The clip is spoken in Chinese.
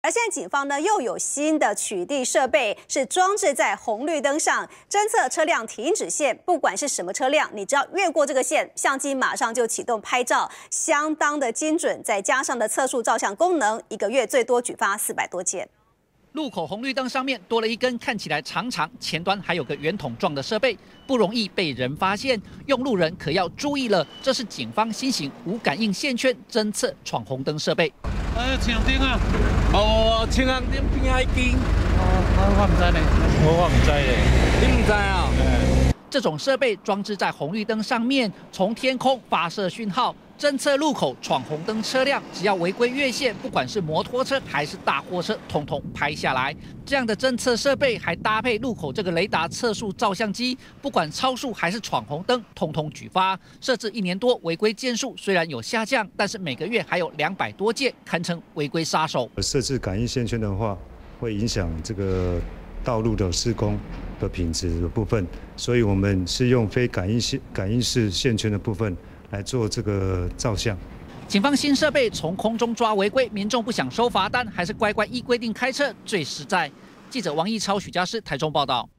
而现在警方呢又有新的取缔设备，是装置在红绿灯上侦测车辆停止线，不管是什么车辆，你只要越过这个线，相机马上就启动拍照，相当的精准。再加上的测速照相功能，一个月最多举发400多件。 路口红绿灯上面多了一根看起来长长，前端还有个圆筒状的设备，不容易被人发现。用路人可要注意了，这是警方新型无感应线圈侦测闯红灯设备。 青红灯啊！ 哦，青红灯边海灯。 我唔知呢，我唔知咧， 你唔知啊？ 这种设备装置在红绿灯上面，从天空发射讯号，侦测路口闯红灯车辆，只要违规越线，不管是摩托车还是大货车，统统拍下来。这样的侦测设备还搭配路口这个雷达测速照相机，不管超速还是闯红灯，统统举发。设置1年多，违规件数虽然有下降，但是每个月还有200多件，堪称违规杀手。 设置感应线圈的话，会影响这个道路的施工的品质的部分，所以我们是用非感应式线圈的部分来做这个照相。 警方新设备从空中抓违规，民众不想收罚单，还是乖乖依规定开车最实在。记者王义超、许家诗台中报道。